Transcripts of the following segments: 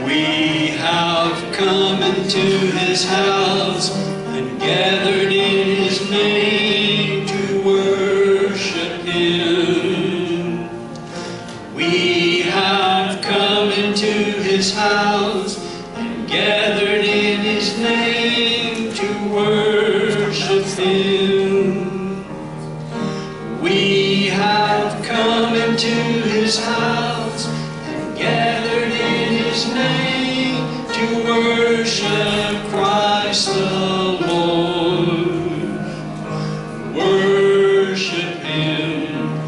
We have come into his house and gathered in his name to worship him. We have come into his house and gathered in his name to worship him. We have come into his house and gathered in his name to worship Christ the Lord. Worship him,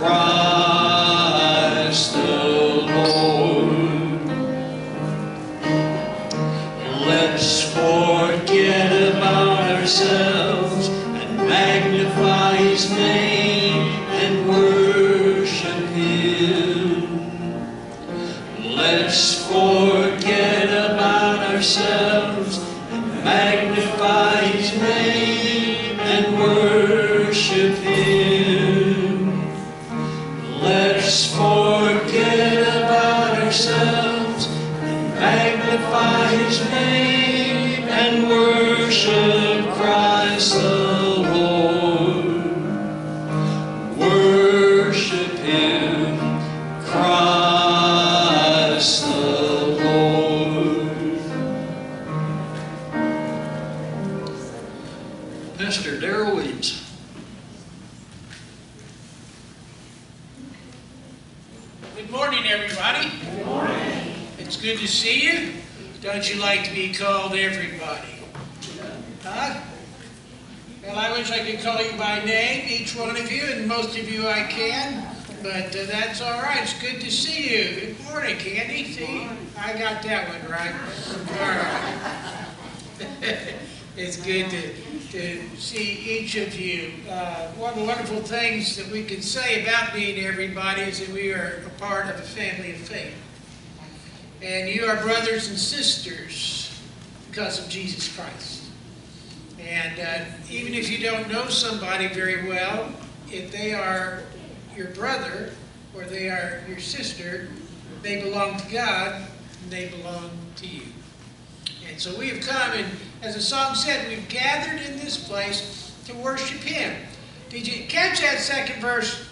Christ the Lord. Let's forget about ourselves and magnify his name and worship him. Let's forget about ourselves and magnify his name and worship him. Let's forget about ourselves and magnify his name and worship Christ the Lord. Worship him, Christ the Lord. Pastor Darrel Williams. Good morning, everybody. Good morning. It's good to see you. Don't you like to be called everybody? Huh? Well, I wish I could call you by name, each one of you, and most of you I can, but that's all right. It's good to see you. Good morning, Candy. See, I got that one right. All right. It's good to see each of you. One of the wonderful things that we can say about being everybody is that we are a part of a family of faith. And you are brothers and sisters because of Jesus Christ. And even if you don't know somebody very well, if they are your brother or they are your sister, they belong to God and they belong to you. And so we have come, and as the song said, we've gathered in this place to worship him. Did you catch that second verse?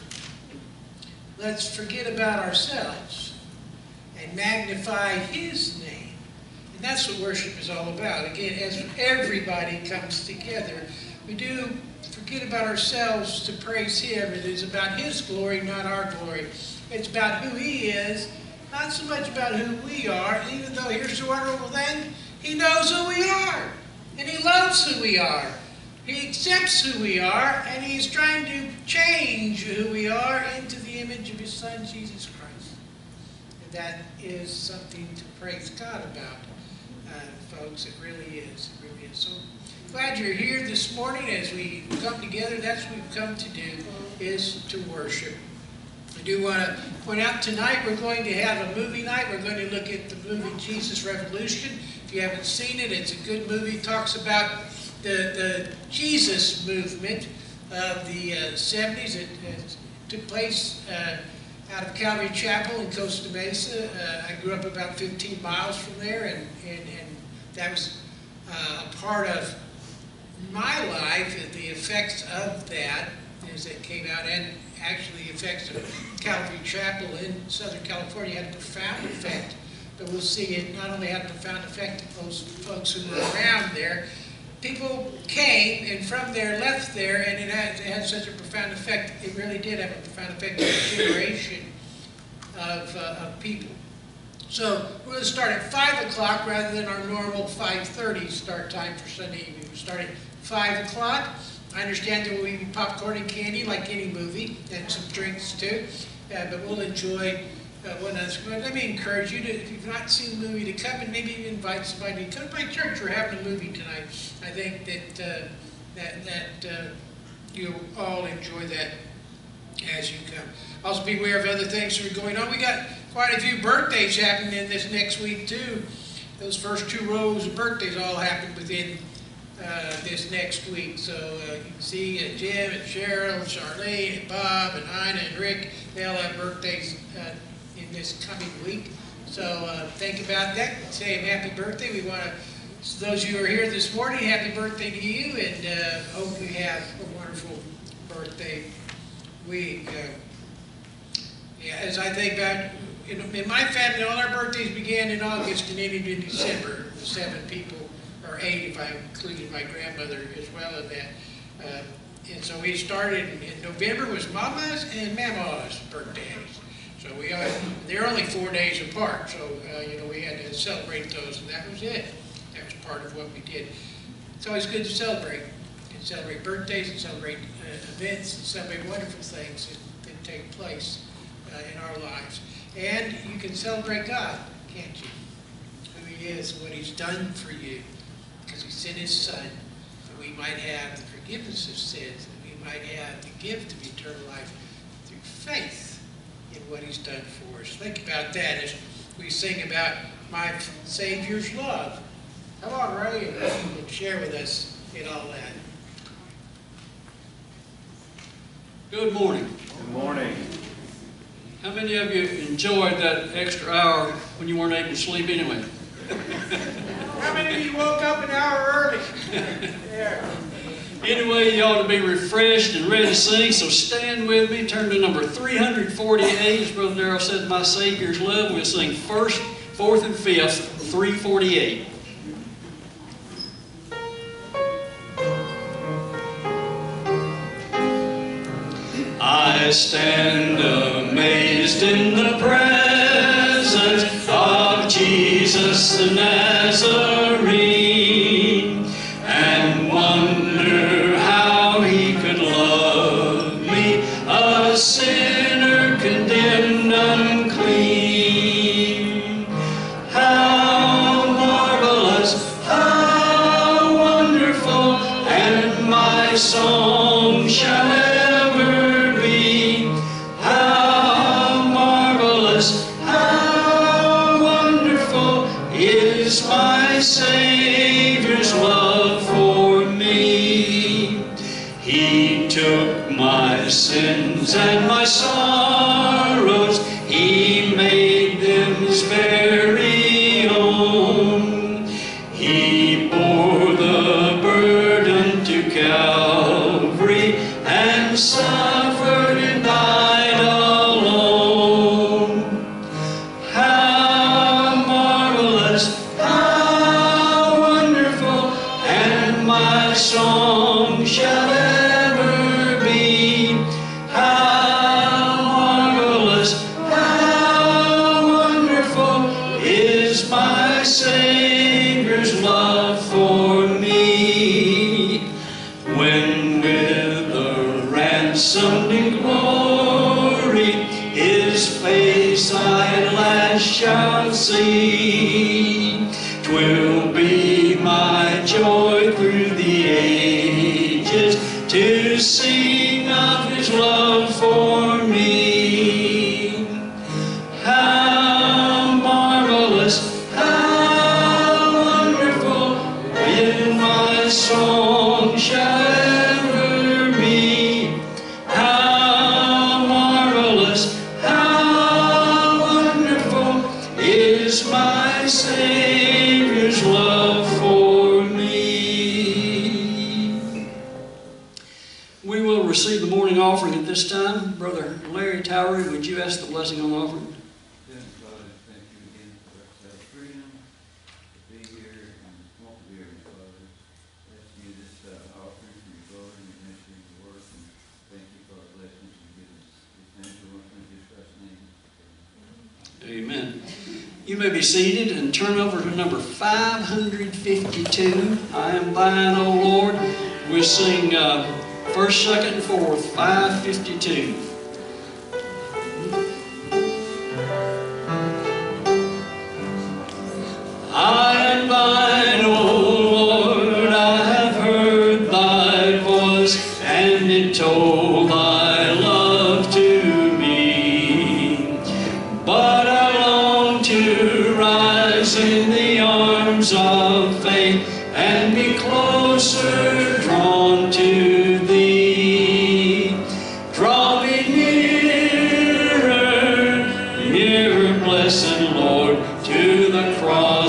Let's forget about ourselves and magnify his name. And that's what worship is all about. Again, as everybody comes together, we do forget about ourselves to praise him. It is about his glory, not our glory. It's about who he is, not so much about who we are, even though here's the wonderful thing, he knows who we are, and he loves who we are. He accepts who we are, and he's trying to change who we are into the image of his son, Jesus Christ. And that is something to praise God about, folks. It really is. It really is. So glad you're here this morning as we come together. That's what we've come to do, is to worship. I do want to point out tonight we're going to have a movie night. We're going to look at the movie Jesus Revolution. If you haven't seen it, it's a good movie. It talks about the Jesus movement of the 70s. It took place out of Calvary Chapel in Costa Mesa. I grew up about 15 miles from there, and that was a part of my life. The effects of that as it came out, and actually the effects of Calvary Chapel in Southern California had a profound effect. But we'll see it not only had a profound effect on those folks who were around there. People came and from there left there, and it had such a profound effect. It really did have a profound effect on a generation of people. So we're going to start at 5 o'clock rather than our normal 5:30 start time for Sunday evening. We're starting at 5 o'clock. I understand there will be popcorn and candy like any movie, and some drinks too. But we'll enjoy one of us. Let me encourage you to, if you've not seen the movie, to come and maybe even invite somebody to come to my church. We're having a movie tonight. I think that you'll all enjoy that as you come. Also be aware of other things that are going on. We got quite a few birthdays happening in this next week too. Those first 2 rows of birthdays all happened within this next week. So you can see Jim and Cheryl, and Charlene, and Bob, and Ina, and Rick. They all have birthdays in this coming week. So think about that. Say him happy birthday. We want to, those of you who are here this morning, happy birthday to you, and hope you have a wonderful birthday week. Yeah, as I think about, in my family, all our birthdays began in August and ended in December. 7 people, or 8 if I included my grandmother as well in that. And so we started in November was Mama's and Mama's birthdays. So they're only 4 days apart. So we had to celebrate those, and that was it. That was part of what we did. It's always good to celebrate. And celebrate birthdays, and celebrate events, and celebrate wonderful things that take place in our lives. And you can celebrate God, can't you? Who He is, what He's done for you. Because He sent His Son, that we might have the forgiveness of sins, that we might have the gift of eternal life through faith in what He's done for us. Think about that as we sing about my Savior's love. Come on, Ray, and share with us in all that. Good morning. Good morning. How many of you enjoyed that extra hour when you weren't able to sleep anyway? How many of you woke up an hour early? Yeah. Anyway, you ought to be refreshed and ready to sing, so stand with me. Turn to number 348. As Brother Darrell said, My Savior's Love. We'll sing 1st, 4th, and 5th, 348. I stand amazed in the presence of Jesus the Nazarene, and wonder how He could love me, a sinner condemned unclean. How marvelous, how wonderful, and my song shall Savior's love for me. He took my sins and my sorrows, He made them His very own. He bore the burden to Calvary and suffered and died alone. How marvelous, my song shall ever be. How marvelous, how wonderful is my Savior's love for me. When with the ransomed in glory His face I at last shall see, 'twill be my joy through the ages to sing of His love for me. How marvelous, how wonderful, in my song shall ever be. How marvelous, how wonderful is my Savior's love for me. We will receive the morning offering at this time. Brother Larry Towery, would you ask the blessing on the offering? Yes, Father, thank you again for our freedom to be here and want to be here, Father. Ask you this offering for your glory and your ministry and your work, and thank you for our blessings and giving us. We thank you in Jesus Christ's name. Amen. You may be seated and turn over to number 552. I am thine, O Lord. We'll sing 1st, 2nd, and 4th, 552. I am thine, O Lord, I have heard thy voice, and it told thy love to me. But I long to rise in the arms of faith and be closer drawn to thee. Draw me nearer, nearer, blessed Lord.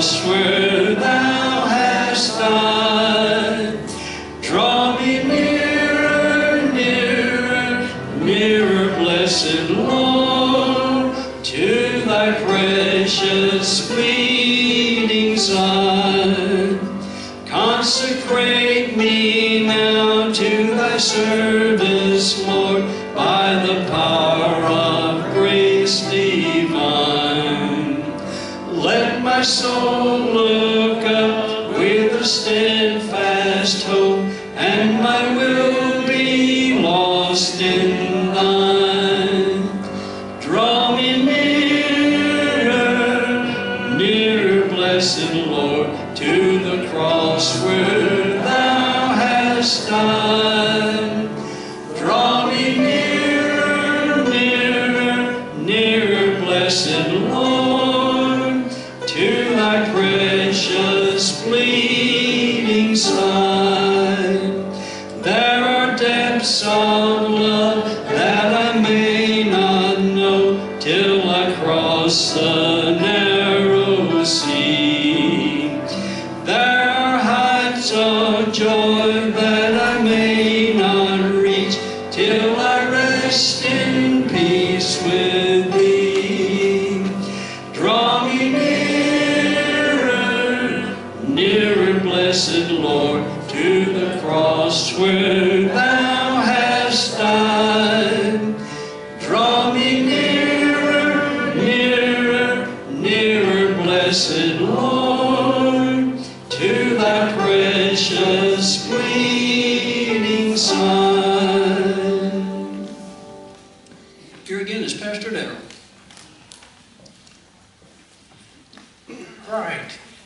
cross where thou hast died. Draw me nearer, nearer, nearer, blessed Lord, to thy precious bleeding side. Consecrate me now to thy service, Lord, by the power of grace divine. Let my soul look up with a steadfast hope, and my will be lost in thine. Draw me nearer, nearer, blessed Lord, to the cross where thou hast died. Draw me nearer, nearer, nearer, blessed Lord, to thy precious bleeding side. There are depths of love that I may not know till I cross the narrow sea. There are heights of joy that I may not reach till I rest in peace with thee. Draw me nearer, nearer, blessed Lord, to the cross where thou hast died. Draw me nearer, nearer, nearer, blessed Lord, to thy precious bleeding side. Here again is Pastor Darrel. Right.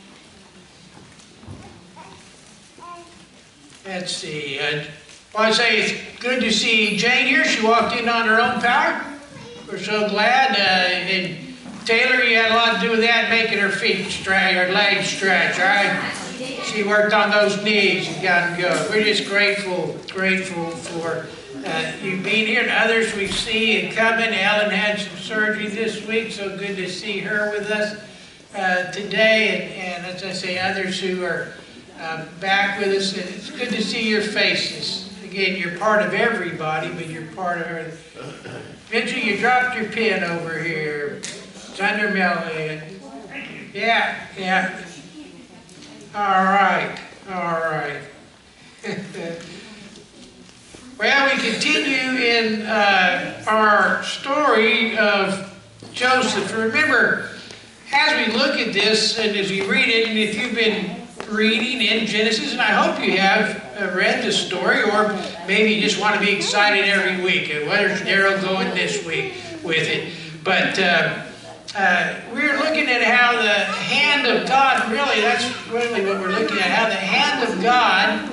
Let's see. I say it's good to see Jane here. She walked in on her own power. We're so glad. And Taylor, you had a lot to do with that, making her feet stretch, her legs stretch, right? She worked on those knees and got good. We're just grateful for you being here, and others we see and coming. Ellen had some surgery this week, so good to see her with us today. And as I say, others who are back with us. It's good to see your faces. Again, you're part of everybody, but you're part of her. Mitchell, you dropped your pen over here. It's under Melanie. Yeah. All right. Well, we continue in our story of Joseph. Remember, as we look at this, and as you read it, and if you've been reading in Genesis, and I hope you have read the story, or maybe you just want to be excited every week. And where's Darrel going this week with it? But we're looking at how the hand of God, really, that's really what we're looking at, how the hand of God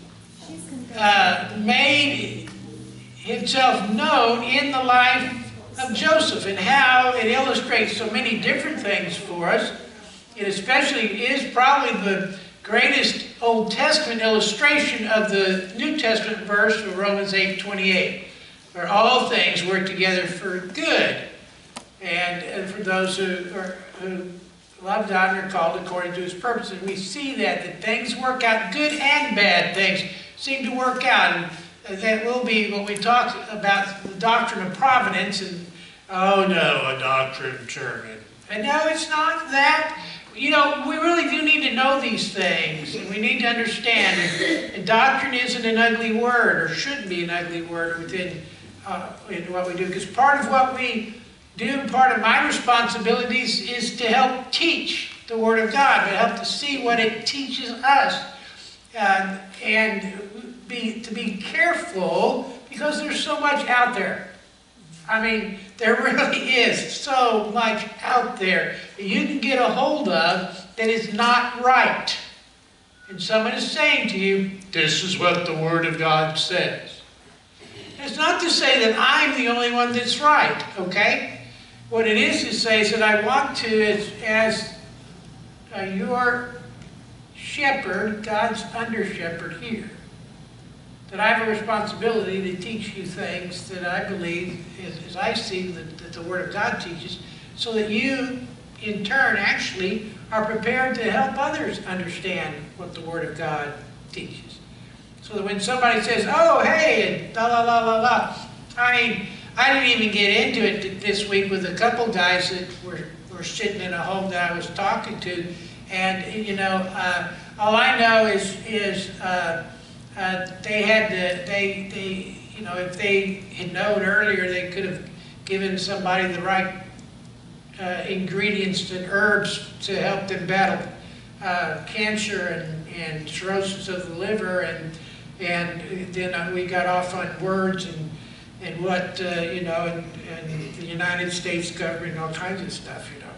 made himself known in the life of Joseph, and how it illustrates so many different things for us. It especially is probably the greatest Old Testament illustration of the New Testament verse of Romans 8:28, where all things work together for good, and for those who love God and are called according to his purpose. And we see that things work out, good and bad things seem to work out. And that will be what we talk about, the doctrine of providence. And oh no, a doctrine sermon. And no, it's not that. You know, we really do need to know these things, and we need to understand. And doctrine isn't an ugly word, or shouldn't be an ugly word within in what we do. Because part of what we do, part of my responsibilities, is to help teach the Word of God, but help to see what it teaches us, and to be careful, because there's so much out there. I mean, there really is so much out there that you can get a hold of that is not right. And someone is saying to you, this is what the Word of God says. It's not to say that I'm the only one that's right, okay? What it is to say is that I want to, as your shepherd, God's under-shepherd here, that I have a responsibility to teach you things that I believe, as I see that the Word of God teaches, so that you in turn, actually, are prepared to help others understand what the Word of God teaches. So that when somebody says, oh, hey, and la, la, la, la, la. I mean, I didn't even get into it this week with a couple guys that were sitting in a home that I was talking to. And, you know, all I know is they had to, you know, if they had known earlier, they could have given somebody the right ingredients and herbs to help them battle cancer and cirrhosis of the liver, and then we got off on words and what you know, and the United States government and all kinds of stuff, you know.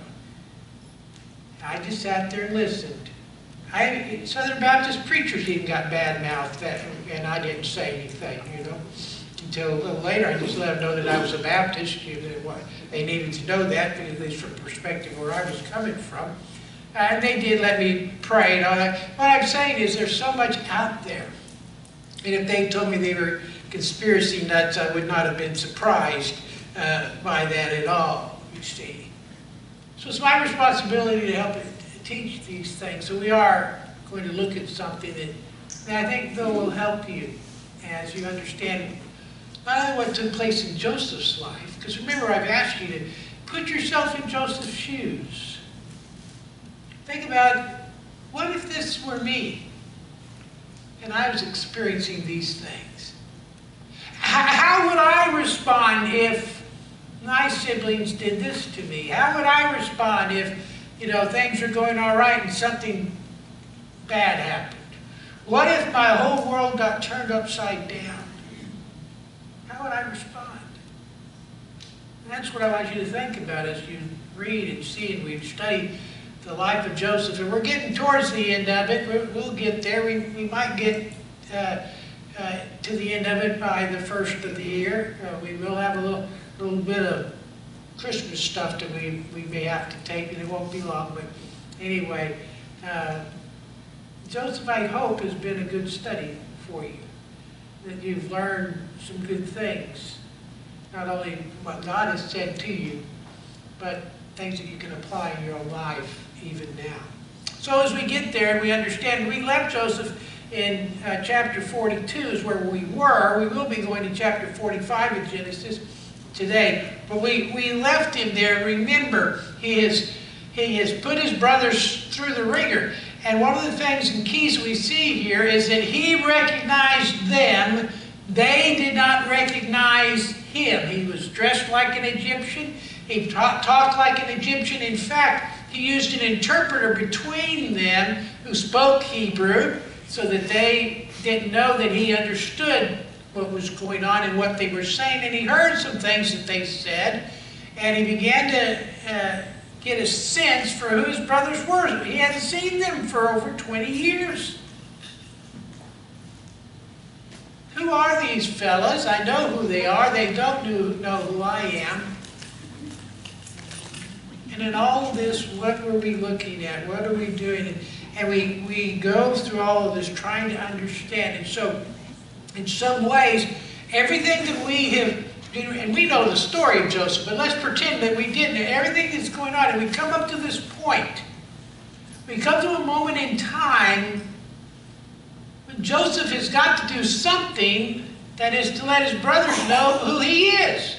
I just sat there and listened. Southern Baptist preachers even got bad-mouthed, and I didn't say anything, you know. Until a little later, I just let them know that I was a Baptist. They needed to know that, at least from the perspective where I was coming from. And they did let me pray and all that. What I'm saying is there's so much out there. And if they told me they were conspiracy nuts, I would not have been surprised by that at all, you see. So it's my responsibility to help teach these things. So we are going to look at something that I think, though, will help you as you understand not only what took place in Joseph's life, because remember, I've asked you to put yourself in Joseph's shoes. Think about, what if this were me and I was experiencing these things? How would I respond if my siblings did this to me? How would I respond if, you know, things are going all right and something bad happened? What if my whole world got turned upside down? How would I respond? And that's what I want you to think about as you read and see and we study the life of Joseph. And we're getting towards the end of it. We'll get there. We might get to the end of it by the first of the year. We will have a little bit of Christmas stuff that we may have to take, and it won't be long. But anyway, Joseph, I hope, has been a good study for you, that you've learned some good things, not only what God has said to you, but things that you can apply in your own life even now. So as we get there and we understand, we left Joseph in chapter 42 is where we were. We will be going to chapter 45 of Genesis today. But we left him there. Remember, he has put his brothers through the ringer. And one of the things and keys we see here is that he recognized them. They did not recognize him. He was dressed like an Egyptian. He talked like an Egyptian. In fact, he used an interpreter between them who spoke Hebrew so that they didn't know that he understood what was going on and what they were saying. And he heard some things that they said, and he began to get a sense for who his brothers were. He hadn't seen them for over 20 years. Who are these fellas? I know who they are. They don't know who I am. And in all of this, what were we looking at? What are we doing? And we go through all of this trying to understand. And so, in some ways, everything that we have, and we know the story of Joseph, but let's pretend that we didn't. Everything that's going on, and we come up to this point. We come to a moment in time when Joseph has got to do something that is to let his brothers know who he is.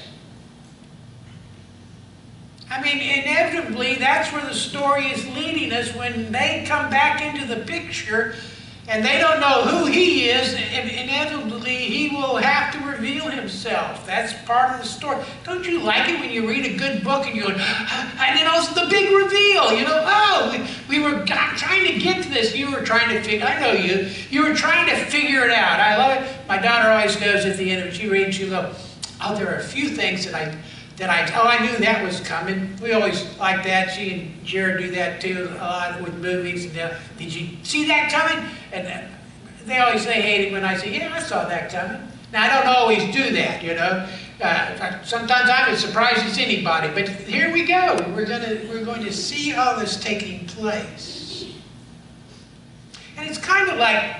I mean, inevitably, that's where the story is leading us. When they come back into the picture and they don't know who he is, inevitably he will have to reveal himself. That's part of the story. Don't you like it when you read a good book and you go, and then also the big reveal, you know, oh, we were trying to get to this. You were trying to figure, I know you were trying to figure it out. I love it. My daughter always knows at the end of it, she reads, she'll go, oh, there are a few things that I knew that was coming. We always like that. She and Jared do that too a lot with movies. And did you see that coming? And they always hate it when I say, yeah, I saw that coming. Now, I don't always do that, you know. Sometimes I'm as surprised as anybody. But here we go. We're going to see all this taking place. And it's kind of like,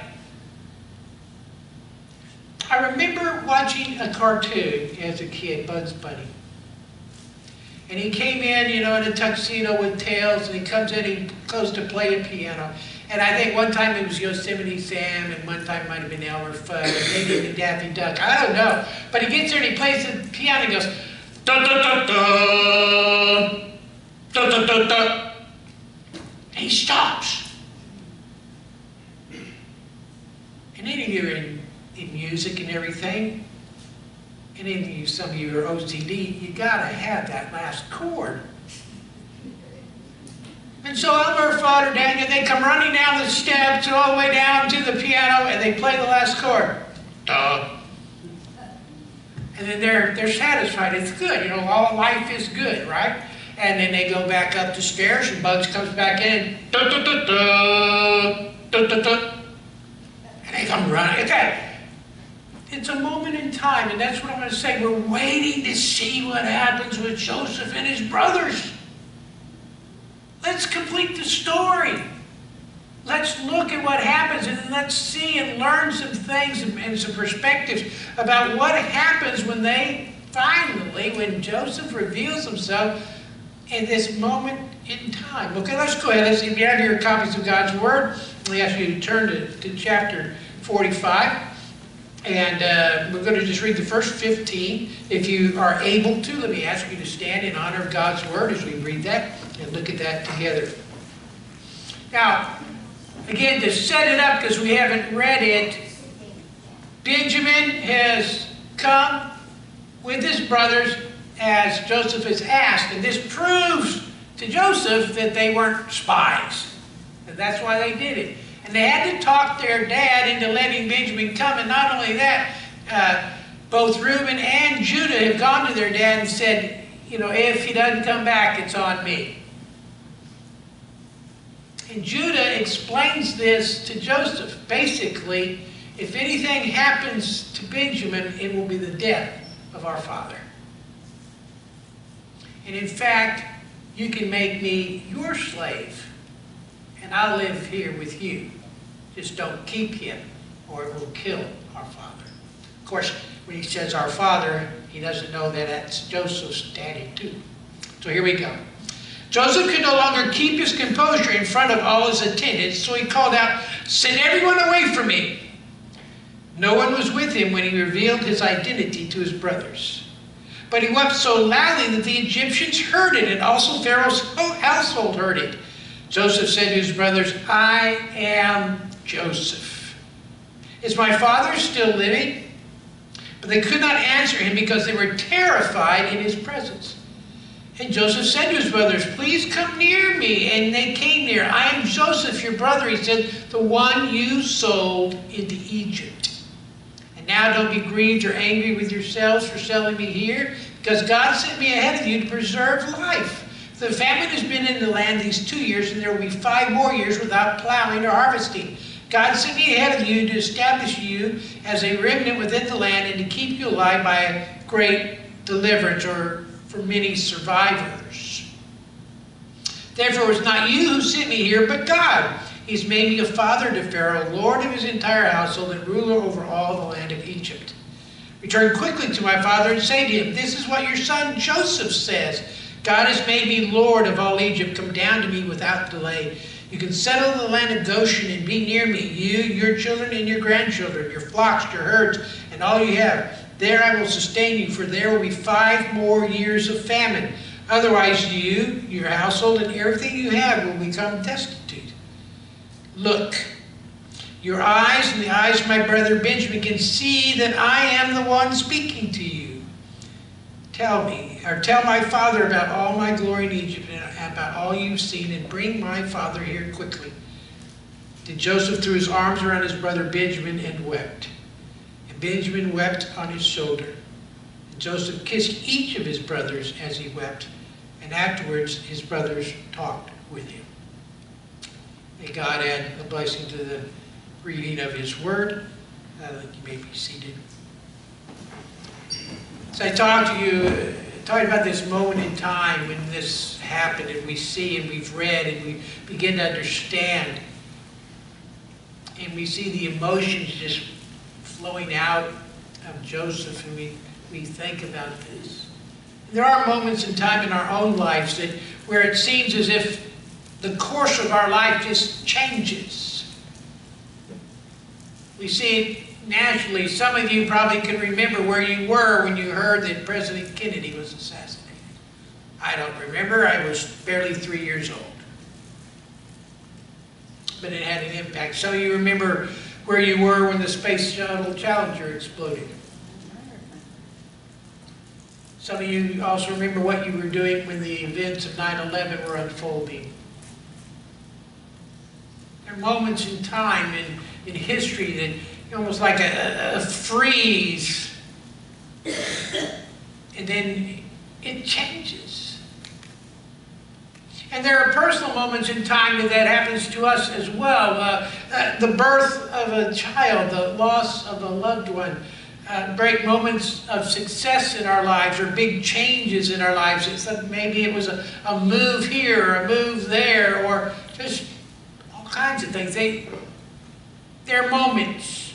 I remember watching a cartoon as a kid, Bugs Bunny. And he came in, you know, in a tuxedo with tails, and he comes in, he goes to play a piano. And I think one time it was Yosemite Sam, and one time it might have been Elmer Fudd, and maybe even Daffy Duck. I don't know. But he gets there and he plays the piano and goes, da da da da, da da da da. And he stops. And any of you are in music and everything, and any of you, some of you are OCD, you gotta have that last chord. And so Elmer Fudd or Daniel, they come running down the steps all the way down to the piano, and they play the last chord. Duh. And then they're satisfied. It's good. You know, all life is good, right? And then they go back up the stairs, and Bugs comes back in. Da, da, da, da, da, da, da. And they come running. Okay. It's a moment in time, and that's what I'm going to say. We're waiting to see what happens with Joseph and his brothers. Let's complete the story. Let's look at what happens, and let's see and learn some things and some perspectives about what happens when they finally, when Joseph reveals himself in this moment in time. Okay, let's go ahead. If you have your copies of God's Word, let me ask you to turn to chapter 45. And we're going to just read the first 15. If you are able to, let me ask you to stand in honor of God's Word as we read that and look at that together. Now, again, to set it up, because we haven't read it, Benjamin has come with his brothers as Joseph has asked. And this proves to Joseph that they weren't spies. And that's why they did it. And they had to talk their dad into letting Benjamin come. And not only that, both Reuben and Judah have gone to their dad and said, you know, if he doesn't come back, it's on me. And Judah explains this to Joseph. Basically, if anything happens to Benjamin, it will be the death of our father. And in fact, you can make me your slave, and I'll live here with you. Just don't keep him, or it will kill our father. Of course, when he says our father, he doesn't know that that's Joseph's daddy too. So here we go. Joseph could no longer keep his composure in front of all his attendants, so he called out, "Send everyone away from me." No one was with him when he revealed his identity to his brothers. But he wept so loudly that the Egyptians heard it, and also Pharaoh's household heard it. Joseph said to his brothers, "I am Joseph. Is my father still living?" But they could not answer him because they were terrified in his presence. And Joseph said to his brothers, "Please come near me." And they came near. "I am Joseph, your brother," he said, "the one you sold into Egypt. And now don't be grieved or angry with yourselves for selling me here, because God sent me ahead of you to preserve life. The famine has been in the land these 2 years, and there will be 5 more years without plowing or harvesting. God sent me ahead of you to establish you as a remnant within the land and to keep you alive by a great deliverance, or for many survivors. Therefore, it's not you who sent me here, but God. He's made me a father to Pharaoh, lord of his entire household, and ruler over all the land of Egypt. Return quickly to my father and say to him, 'This is what your son Joseph says. God has made me lord of all Egypt. Come down to me without delay. You can settle in the land of Goshen and be near me, you, your children, and your grandchildren, your flocks, your herds, and all you have. There I will sustain you, for there will be 5 more years of famine. Otherwise you, your household, and everything you have will become destitute. Look, your eyes and the eyes of my brother Benjamin can see that I am the one speaking to you. Tell me, or tell my father about all my glory in Egypt and about all you've seen, and bring my father here quickly." Then Joseph threw his arms around his brother Benjamin and wept. And Benjamin wept on his shoulder. And Joseph kissed each of his brothers as he wept. And afterwards his brothers talked with him. May God add a blessing to the reading of his word. You may be seated. So I talked about this moment in time when this happened, and we see and we've read and we begin to understand. And we see the emotions just flowing out of Joseph, and we think about this. There are moments in time in our own lives where it seems as if the course of our life just changes. We see it nationally. Some of you probably can remember where you were when you heard that President Kennedy was assassinated. I don't remember. I was barely 3 years old. But it had an impact. Some of you remember where you were when the Space Shuttle Challenger exploded. Some of you also remember what you were doing when the events of 9/11 were unfolding. There are moments in time in history that almost like a freeze, and then it changes. And there are personal moments in time that happens to us as well. The birth of a child, the loss of a loved one, great moments of success in our lives or big changes in our lives. Maybe it was a move here, or a move there, or just all kinds of things. They're moments.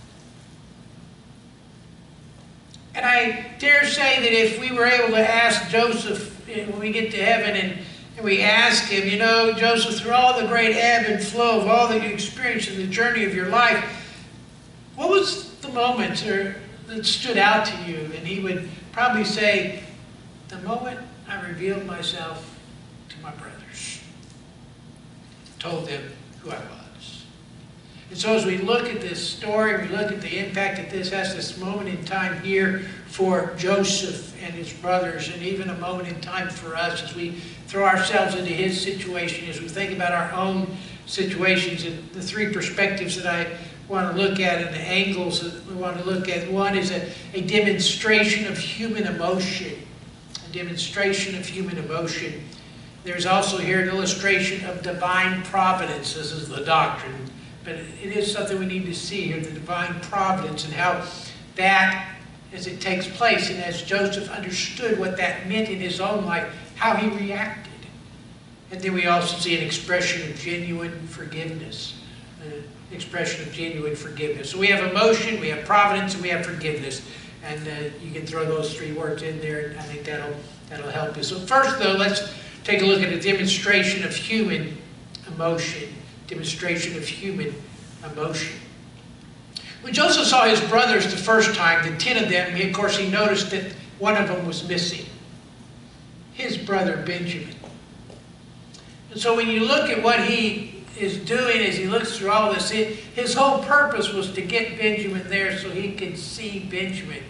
And I dare say that if we were able to ask Joseph when we get to heaven and we ask him, you know, Joseph, through all the great ebb and flow of all that you experienced in the journey of your life, what was the moment that stood out to you? And he would probably say, the moment I revealed myself to my brothers, told them who I was. And so as we look at this story, we look at the impact that this has, this moment in time here for Joseph and his brothers, and even a moment in time for us as we throw ourselves into his situation, as we think about our own situations, and the three perspectives that I want to look at and the angles that we want to look at. One is a demonstration of human emotion. A demonstration of human emotion. There's also here an illustration of divine providence. This is the doctrine, but it is something we need to see here, the divine providence, and how that, as it takes place, and as Joseph understood what that meant in his own life, how he reacted. And then we also see an expression of genuine forgiveness. Expression of genuine forgiveness. So we have emotion, we have providence, and we have forgiveness. And you can throw those three words in there, and I think that'll help you. So first, though, let's take a look at a demonstration of human emotion. Demonstration of human emotion. When Joseph saw his brothers the first time, the 10 of them, of course, he noticed that one of them was missing. His brother Benjamin. And so when you look at what he is doing as he looks through all this, his whole purpose was to get Benjamin there so he could see Benjamin.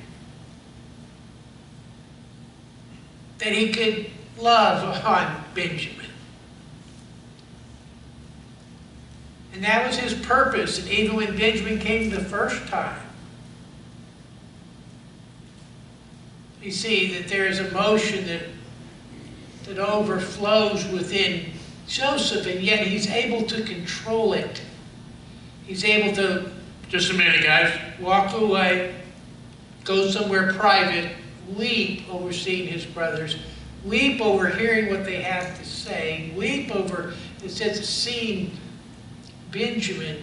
That he could love on Benjamin. And that was his purpose. And even when Benjamin came the first time, you see that there is emotion that overflows within Joseph, and yet he's able to control it. He's able to, just a minute guys, walk away, go somewhere private, weep over seeing his brothers, weep over hearing what they have to say, weep over, it says, seeing Benjamin.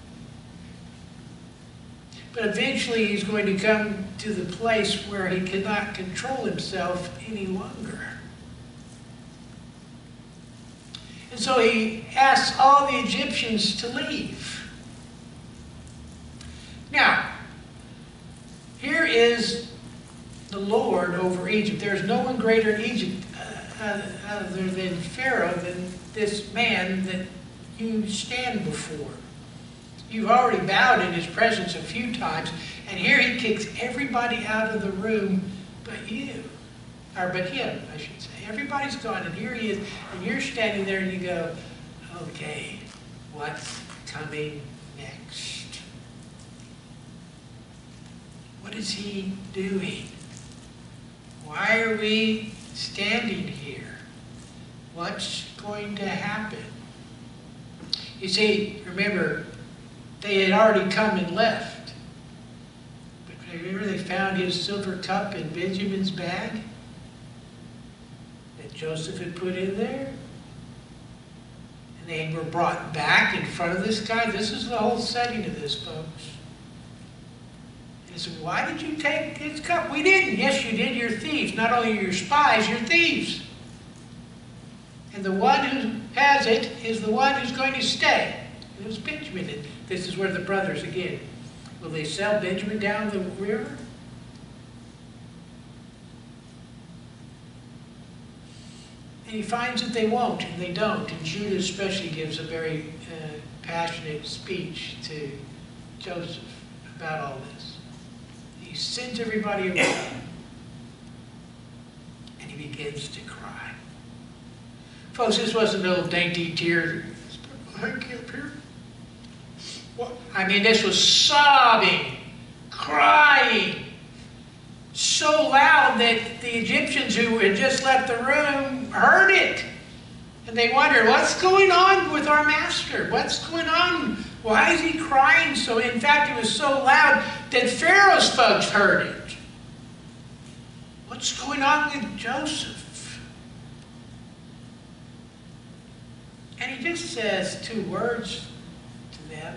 But eventually he's going to come to the place where he cannot control himself any longer. And so he asks all the Egyptians to leave. Now, here is the Lord over Egypt. There is no one greater in Egypt other than Pharaoh, than this man that you stand before. You've already bowed in his presence a few times, and here he kicks everybody out of the room but you. Or but him, I should say. Everybody's gone, and here he is, and you're standing there and you go, okay, what's coming next? What is he doing? Why are we standing here? What's going to happen? You see, remember, they had already come and left. But remember they found his silver cup in Benjamin's bag that Joseph had put in there? And they were brought back in front of this guy. This is the whole setting of this, folks. And said, why did you take his cup? We didn't. Yes, you did. You're thieves. Not only are you spies, you're thieves. And the one who has it is the one who's going to stay. It was Benjamin. And this is where the brothers again. Will they sell Benjamin down the river? And he finds that they won't, and they don't. And Judah especially gives a very passionate speech to Joseph about all this. He sends everybody away, and he begins to cry. Folks, this wasn't a little dainty tear. Hanky up here. I mean, this was sobbing, crying, so loud that the Egyptians who had just left the room heard it. And they wondered, what's going on with our master? What's going on? Why is he crying so? In fact, it was so loud that Pharaoh's folks heard it. What's going on with Joseph? And he just says 2 words to them.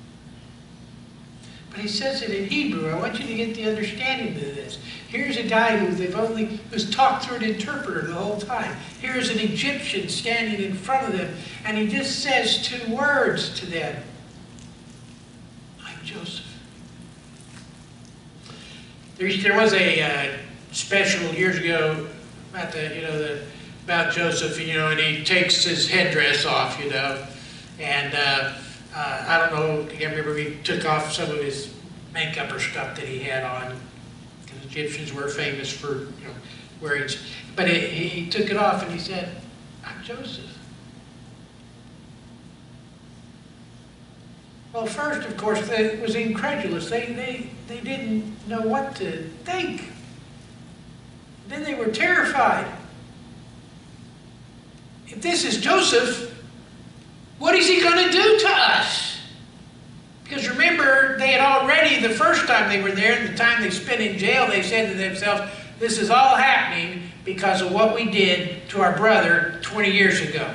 But he says it in Hebrew. I want you to get the understanding of this. Here's a guy who's talked through an interpreter the whole time. Here's an Egyptian standing in front of them, and he just says 2 words to them. I'm Joseph. There was a special years ago about about Joseph, and he takes his headdress off, and I don't know, I can't remember if he took off some of his makeup or stuff that he had on, because Egyptians were famous for wearing. But he took it off and he said, I'm Joseph. Well, first, of course, it was incredulous. They didn't know what to think. Then they were terrified. If this is Joseph, what is he going to do to us? Because remember, they had already, the first time they were there, and the time they spent in jail, they said to themselves, this is all happening because of what we did to our brother 20 years ago.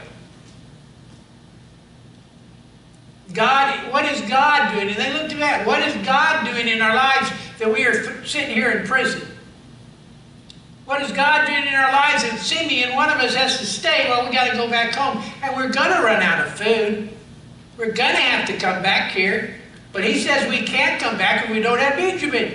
God, what is God doing? And they looked at that. What is God doing in our lives that we are sitting here in prison? What is God doing in our lives that Simeon, one of us has to stay? Well, we got to go back home. And we're going to run out of food. We're going to have to come back here. But he says we can't come back and we don't have Benjamin.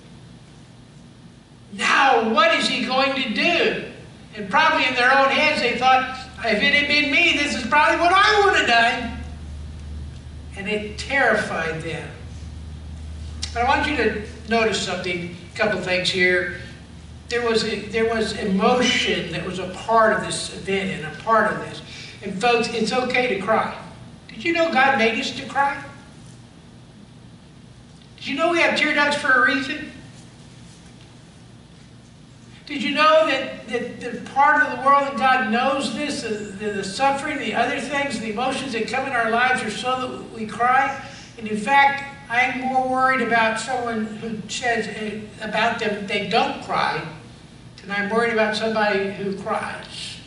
Now, what is he going to do? And probably in their own heads they thought, if it had been me, this is probably what I would have done. And it terrified them. But I want you to notice something, a couple things here. There was emotion that was a part of this event and a part of this. And folks, it's okay to cry. Did you know God made us to cry? Did you know we have tear ducts for a reason? Did you know that the part of the world that God knows this, the suffering, the other things, the emotions that come in our lives are so that we cry? And in fact, I'm more worried about someone who says about them they don't cry than I'm worried about somebody who cries.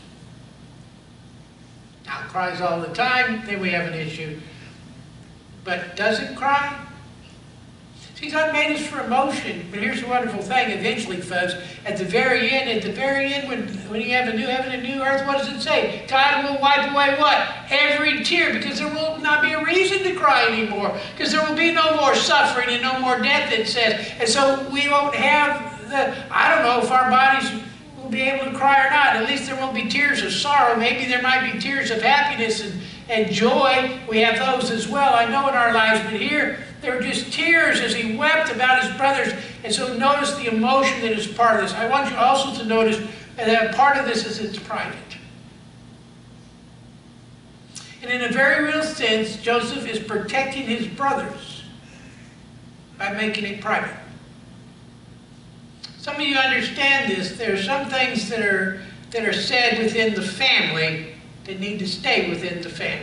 Now, cries all the time, then we have an issue. But doesn't cry? See, God made us for emotion. But here's the wonderful thing, eventually, folks, at the very end, when you have a new heaven and new earth, what does it say? God will wipe away what? Every tear, because there will not be a reason to cry anymore, because there will be no more suffering and no more death, it says. And so we won't have I don't know if our bodies will be able to cry or not. At least there won't be tears of sorrow. Maybe there might be tears of happiness and joy. We have those as well, I know, in our lives. But here, there were just tears as he wept about his brothers. And so notice the emotion that is part of this. I want you also to notice that part of this is it's private. And in a very real sense, Joseph is protecting his brothers by making it private. Some of you understand this. There are some things that are said within the family that need to stay within the family.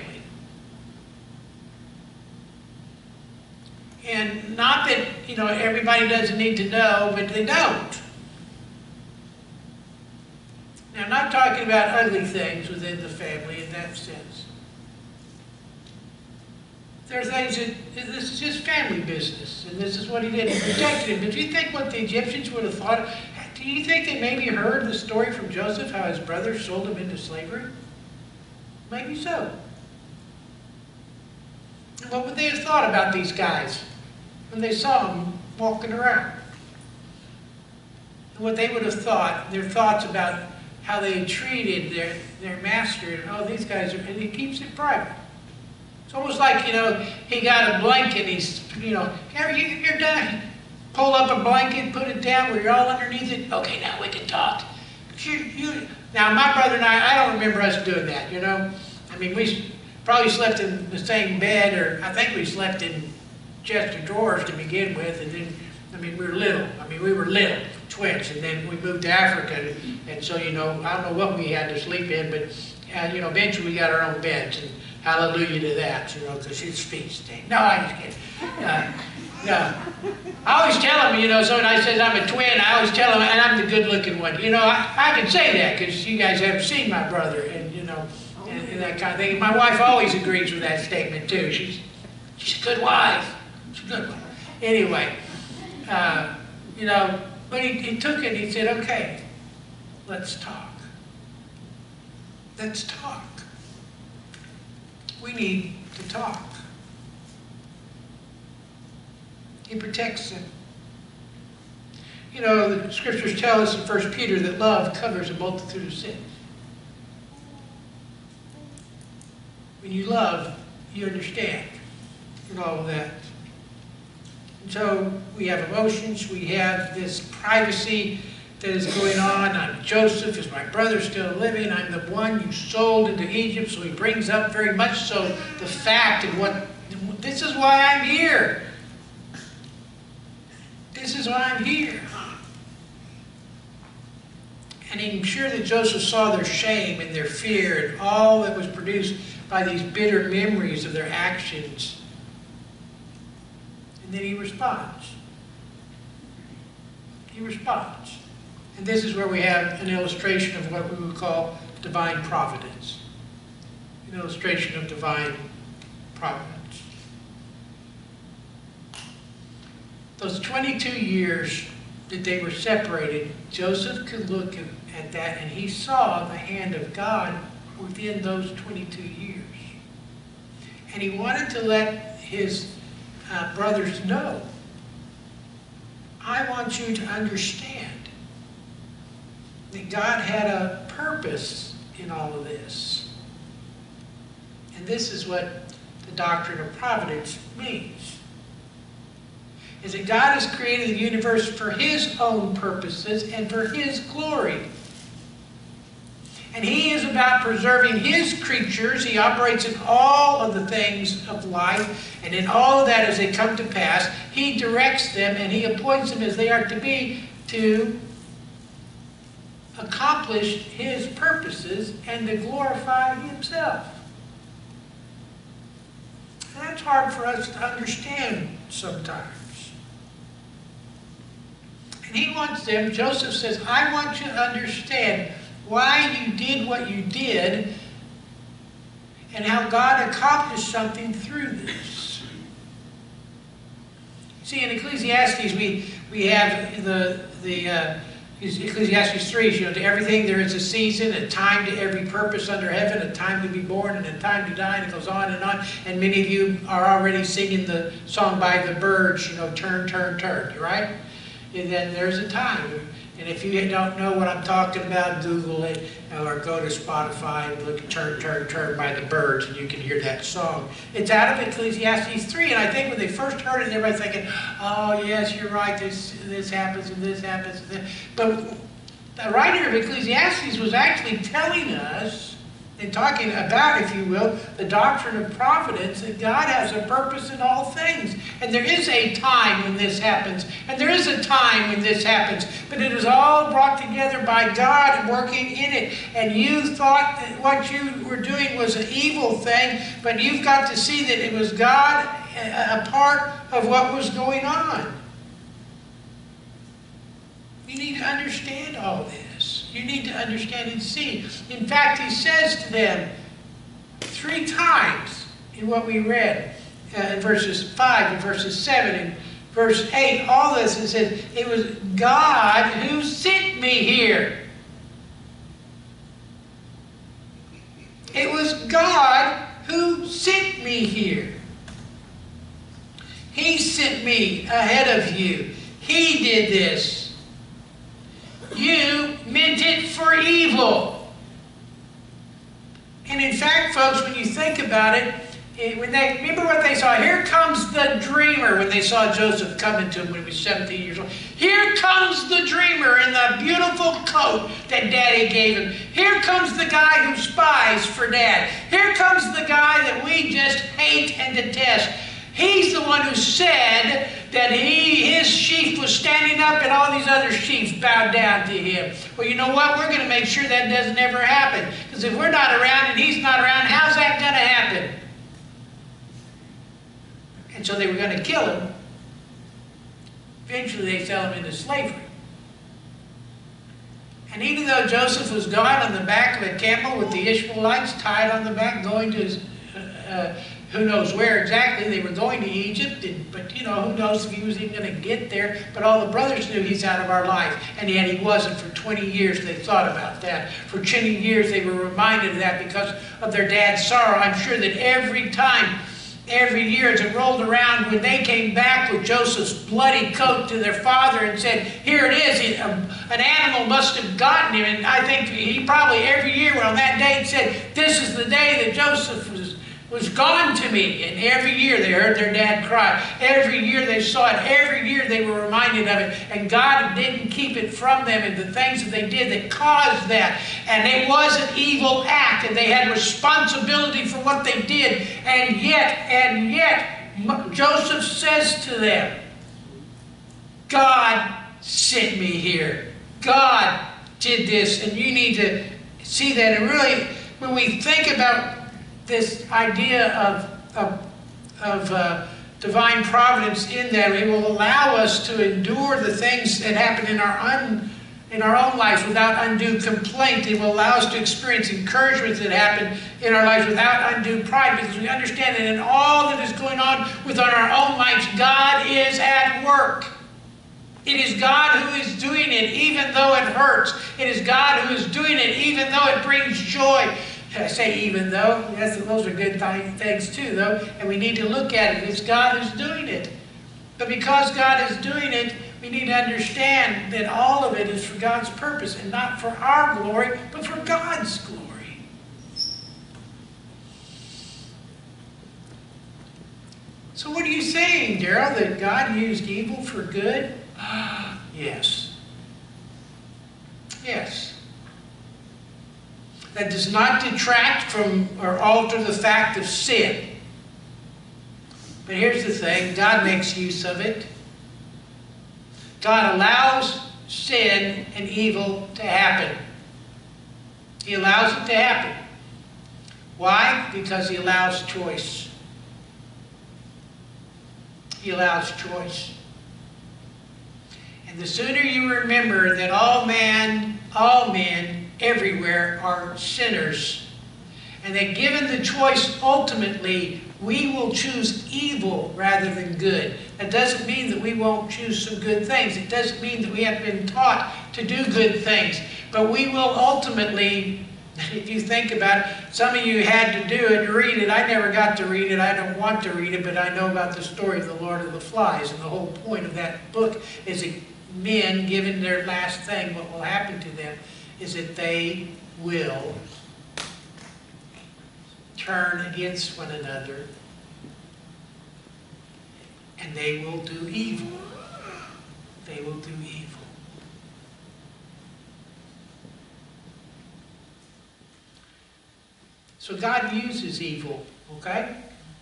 And not that, everybody doesn't need to know, but they don't. Now, I'm not talking about ugly things within the family in that sense. There are things that, this is his family business, and this is what he did. He protected him. But do you think what the Egyptians would have thought? Do you think they maybe heard the story from Joseph, how his brothers sold him into slavery? Maybe so. And what would they have thought about these guys when they saw them walking around? And what they would have thought, their thoughts about how they treated their master, and oh, these guys are, and he keeps it private. It's almost like, he got a blanket, he's, you're done. Pull up a blanket, put it down where you're all underneath it. Okay, now we can talk. Now, my brother and I don't remember us doing that, I mean, we probably slept in the same bed, or I think we slept in chest of drawers to begin with, and then, we were little. We were little, twins, and then we moved to Africa, and so, I don't know what we had to sleep in, but, eventually we got our own beds, and hallelujah to that, because his feet stink. No, I just kidding. No. I always tell him, so when I says I'm a twin, I always tell him, and I'm the good-looking one. I can say that because you guys haven't seen my brother, and and that kind of thing. My wife always agrees with that statement too. She's a good wife. She's a good one. Anyway, but he took it. And he said, "Okay, let's talk. Let's talk. We need to talk." He protects them. The scriptures tell us in 1 Peter that love covers a multitude of sins. When you love, you understand and all of that. And so we have emotions, we have this privacy that is going on. I'm Joseph, is my brother still living? I'm the one you sold into Egypt. So he brings up very much so the fact of this is why I'm here. This is why I'm here. And I'm sure that Joseph saw their shame and their fear and all that was produced by these bitter memories of their actions. And then he responds. He responds. And this is where we have an illustration of what we would call divine providence. An illustration of divine providence. Those 22 years that they were separated, Joseph could look at that and he saw the hand of God within those 22 years. And he wanted to let his brothers know, I want you to understand that God had a purpose in all of this. And this is what the doctrine of providence means. Is that God has created the universe for His own purposes and for His glory. And He is about preserving His creatures. He operates in all of the things of life. And in all of that, as they come to pass, He directs them and He appoints them as they are to be to accomplish His purposes and to glorify Himself. And that's hard for us to understand sometimes. And he wants them, Joseph says, I want you to understand why you did what you did and how God accomplished something through this. See, in Ecclesiastes, we have the Ecclesiastes 3, to everything there is a season, a time to every purpose under heaven, a time to be born and a time to die, and it goes on. And many of you are already singing the song by the Birds, turn, turn, turn, right? And then there's a time. And if you don't know what I'm talking about, Google it or go to Spotify and look at Turn, Turn, Turn by the Birds and you can hear that song. It's out of Ecclesiastes 3. And I think when they first heard it, everybody's thinking, oh, yes, you're right, this happens and this happens. But the writer of Ecclesiastes was actually telling us and talking about, if you will, the doctrine of providence, that God has a purpose in all things. And there is a time when this happens. And there is a time when this happens. But it is all brought together by God working in it. And you thought that what you were doing was an evil thing, but you've got to see that it was God, a part of what was going on. You need to understand all this. You need to understand and see. In fact, he says to them 3 times in what we read, in verses 5 and verses 7 and verse 8, all this, it says, it was God who sent me here. It was God who sent me here. He sent me ahead of you. He did this. You meant it for evil. And in fact, folks, when you think about it, when they remember what they saw, here comes the dreamer when they saw Joseph coming to him when he was 17 years old. Here comes the dreamer in the beautiful coat that Daddy gave him. Here comes the guy who spies for Dad. Here comes the guy that we just hate and detest. He's the one who said that his sheep was standing up and all these other sheep bowed down to him. Well, you know what? We're going to make sure that doesn't ever happen. Because if we're not around and he's not around, how's that going to happen? And so they were going to kill him. Eventually they sell him into slavery. And even though Joseph was gone on the back of a camel with the Ishmaelites tied on the back, going to his, who knows where exactly, they were going to Egypt, but you know, who knows if he was even going to get there. But all the brothers knew he's out of our life, and yet he wasn't. For 20 years they thought about that. For 20 years they were reminded of that because of their dad's sorrow. I'm sure that every time, every year as it rolled around, when they came back with Joseph's bloody coat to their father and said, here it is, an animal must have gotten him. And I think he probably every year on that day said, this is the day that Joseph was gone to me. And every year they heard their dad cry. Every year they saw it. Every year they were reminded of it. And God didn't keep it from them, and the things that they did that caused that. And it was an evil act, and they had responsibility for what they did. And yet, Joseph says to them, God sent me here. God did this. And you need to see that. And really, when we think about this idea of divine providence in that, it will allow us to endure the things that happen in our own lives without undue complaint. It will allow us to experience encouragements that happen in our lives without undue pride, because we understand that in all that is going on within our own lives, God is at work. It is God who is doing it even though it hurts. It is God who is doing it even though it brings joy. I say even though, yes, those are good things too, though, and we need to look at it. It's God who's doing it. But because God is doing it, we need to understand that all of it is for God's purpose, and not for our glory, but for God's glory. So what are you saying, Darrell, that God used evil for good? Yes. Yes. That does not detract from or alter the fact of sin. But here's the thing, God makes use of it. God allows sin and evil to happen. He allows it to happen. Why? Because He allows choice. He allows choice. And the sooner you remember that all men everywhere are sinners, and that given the choice, ultimately, we will choose evil rather than good. That doesn't mean that we won't choose some good things. It doesn't mean that we have been taught to do good things. But we will ultimately, if you think about it, some of you had to do it, read it. I never got to read it. I don't want to read it, but I know about the story of the Lord of the Flies. And the whole point of that book is that men, given their last thing, what will happen to them is that they will turn against one another, and they will do evil. They will do evil. So God uses evil, okay?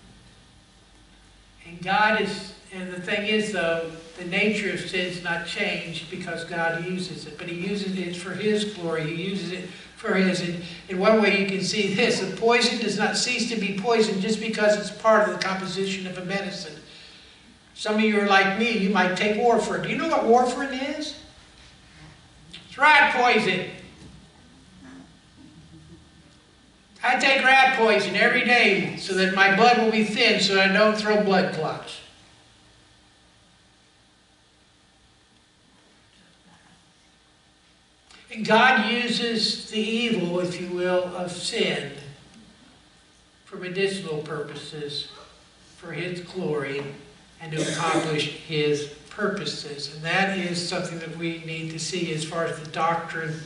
And God is, and the thing is though, the nature of sin is not changed because God uses it, but He uses it for His glory. He uses it for His. In one way you can see this, the poison does not cease to be poison just because it's part of the composition of a medicine. Some of you are like me, you might take warfarin. Do you know what warfarin is? It's rat poison. I take rat poison every day so that my blood will be thin so I don't throw blood clots. And God uses the evil, if you will, of sin for medicinal purposes, for His glory, and to accomplish His purposes. And that is something that we need to see as far as the doctrine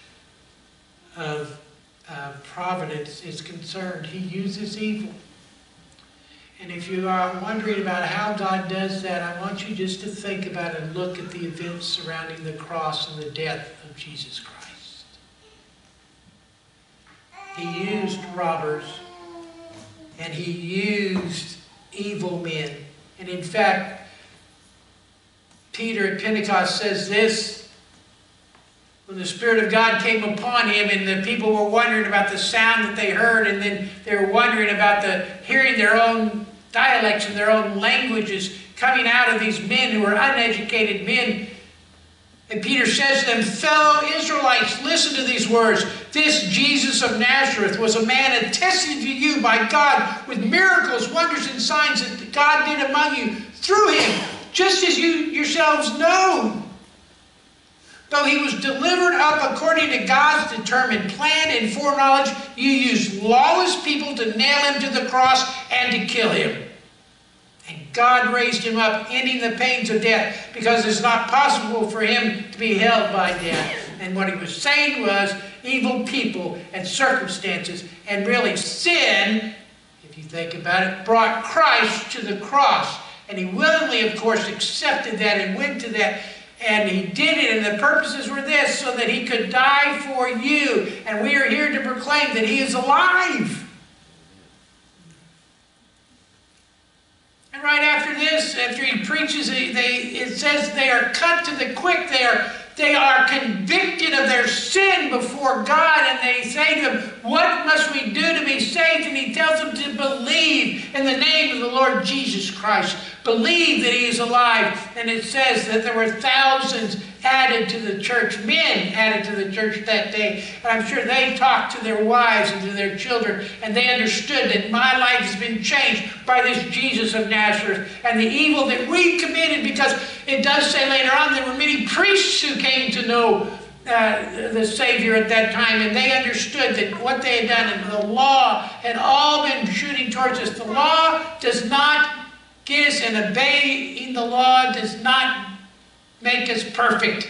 of providence is concerned. He uses evil. And if you are wondering about how God does that, I want you just to think about and look at the events surrounding the cross and the death of Jesus Christ. He used robbers, and He used evil men. And in fact, Peter at Pentecost says this: when the Spirit of God came upon him, and the people were wondering about the sound that they heard, and then they were wondering about hearing their own dialects and their own languages coming out of these men who were uneducated men. And Peter says to them, "Fellow Israelites, listen to these words. This Jesus of Nazareth was a man attested to you by God with miracles, wonders, and signs that God did among you through him, just as you yourselves know. Though he was delivered up according to God's determined plan and foreknowledge, you used lawless people to nail him to the cross and to kill him. And God raised him up, ending the pains of death, because it's not possible for him to be held by death." And what he was saying was evil people and circumstances, and really sin, if you think about it, brought Christ to the cross. And he willingly, of course, accepted that and went to that. And he did it, and the purposes were this: so that he could die for you. And we are here to proclaim that he is alive. And right after this, after he preaches, it says they are cut to the quick. They are convicted of their sin before God, and they say to him, "What must we do to be saved?" And he tells them to believe in the name of the Lord Jesus Christ. Believe that he is alive. And it says that there were thousands added to the church, men added to the church that day. And I'm sure they talked to their wives and to their children, and they understood that my life has been changed by this Jesus of Nazareth and the evil that we committed, because it does say later on there were many priests who came to know the Savior at that time, and they understood that what they had done, and the law had all been shooting towards us. The law does not get us, and obeying the law does not make us perfect.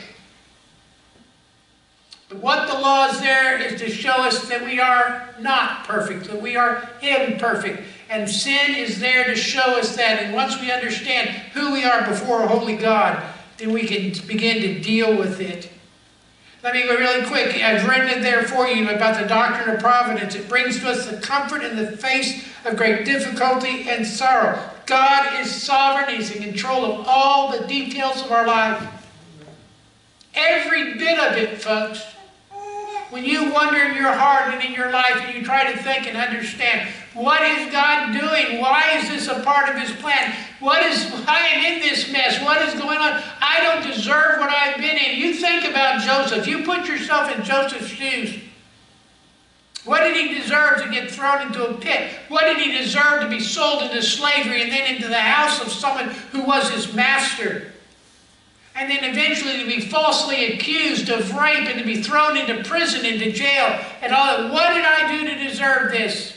But what the law is there is to show us that we are not perfect, that we are imperfect. And sin is there to show us that. And once we understand who we are before a holy God, then we can begin to deal with it. Let me go really quick. I've written it there for you about the doctrine of providence. It brings to us the comfort in the face of great difficulty and sorrow. God is sovereign. He's in control of all the details of our life. Every bit of it, folks. When you wonder in your heart and in your life, and you try to think and understand, what is God doing? Why is this a part of his plan? Why am in this mess? What is going on? I don't deserve what I've been in. You think about Joseph. You put yourself in Joseph's shoes. What did he deserve to get thrown into a pit? What did he deserve to be sold into slavery and then into the house of someone who was his master? And then eventually to be falsely accused of rape and to be thrown into prison, into jail, and all that. What did I do to deserve this?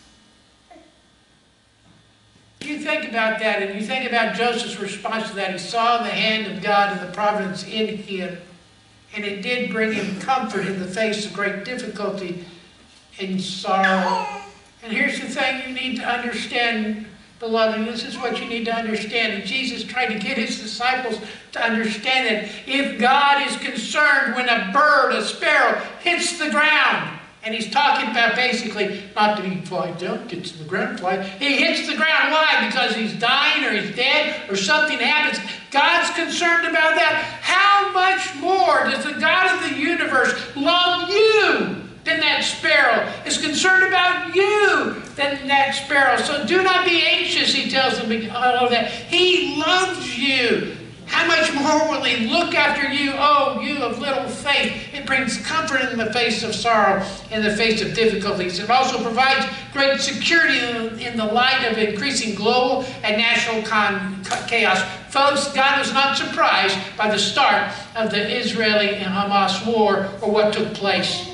You think about that, and you think about Joseph's response to that. He saw the hand of God and the providence in him, and it did bring him comfort in the face of great difficulty and sorrow. And here's the thing you need to understand, beloved. This is what you need to understand. And Jesus tried to get his disciples to understand that if God is concerned when a bird, a sparrow, hits the ground, and he's talking about basically not that he flies down, gets to the ground and flies. He hits the ground. Why? Because he's dying or he's dead or something happens. God's concerned about that. How much more does the God of the universe love you than that sparrow? Is concerned about you than that sparrow. So do not be anxious, he tells them, all of that. He loves you. how much more will he look after you, oh, you of little faith? It brings comfort in the face of sorrow, in the face of difficulties. It also provides great security in the light of increasing global and national chaos. Folks, God was not surprised by the start of the Israeli and Hamas war or what took place.